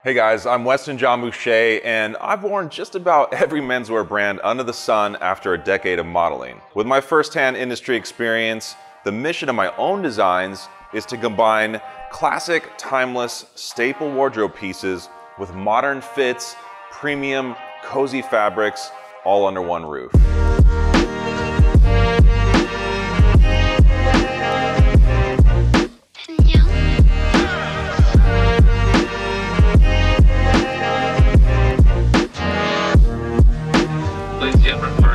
Hey guys, I'm Weston Jon Boucher, and I've worn just about every menswear brand under the sun after a decade of modeling. With my first-hand industry experience, the mission of my own designs is to combine classic, timeless, staple wardrobe pieces with modern fits, premium, cozy fabrics, all under one roof. Please get referred.